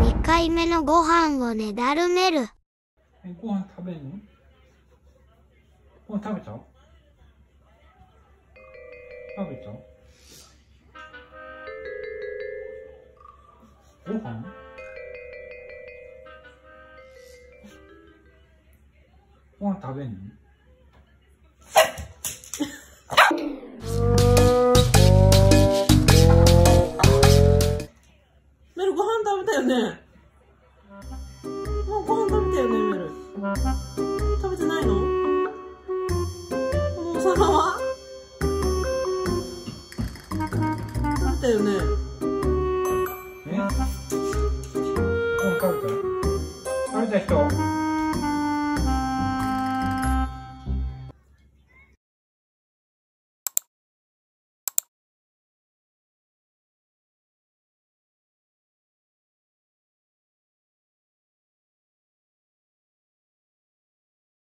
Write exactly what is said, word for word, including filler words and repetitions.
にかいめのご飯をねだるめる。 え、ご飯食べんの？ご飯食べた？食べた？ご飯？ご飯食べんの？ メルご飯食べたよね。もうご飯食べたよね、メル。食べてないの？このお皿は？食べたよね。